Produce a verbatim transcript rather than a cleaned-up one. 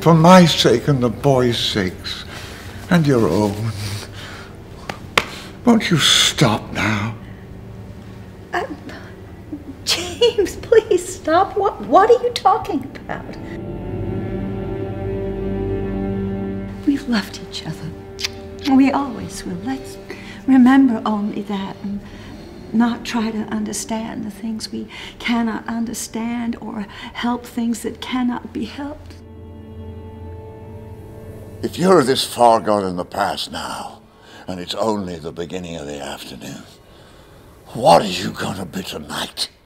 for my sake and the boys' sakes, and your own. Won't you stop now? Uh, James, please stop. What, what are you talking about? We've loved each other. We always will. Let's remember only that and not try to understand the things we cannot understand or help things that cannot be helped. If you're this far gone in the past now, and it's only the beginning of the afternoon, what are you gonna be tonight?